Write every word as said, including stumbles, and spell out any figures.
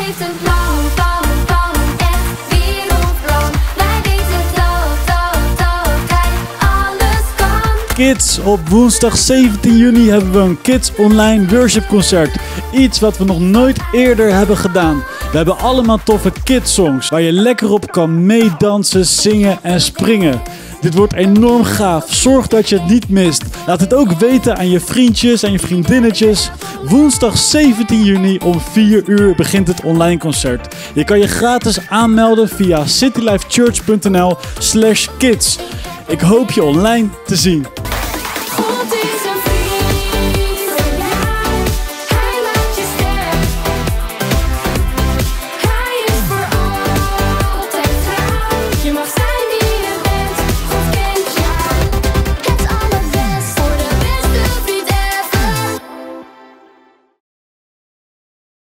weten blauw, blauw, blauw, echt wereldblauw. Wij weten blauw, blauw, blauw, kijk, alles kan. Kids, op woensdag zeventien juni hebben we een Kids Online Worship Concert. Iets wat we nog nooit eerder hebben gedaan. We hebben allemaal toffe kidsongs waar je lekker op kan meedansen, zingen en springen. Dit wordt enorm gaaf. Zorg dat je het niet mist. Laat het ook weten aan je vriendjes en je vriendinnetjes. Woensdag zeventien juni om vier uur begint het online concert. Je kan je gratis aanmelden via citylifechurch punt n l slash kids. Ik hoop je online te zien.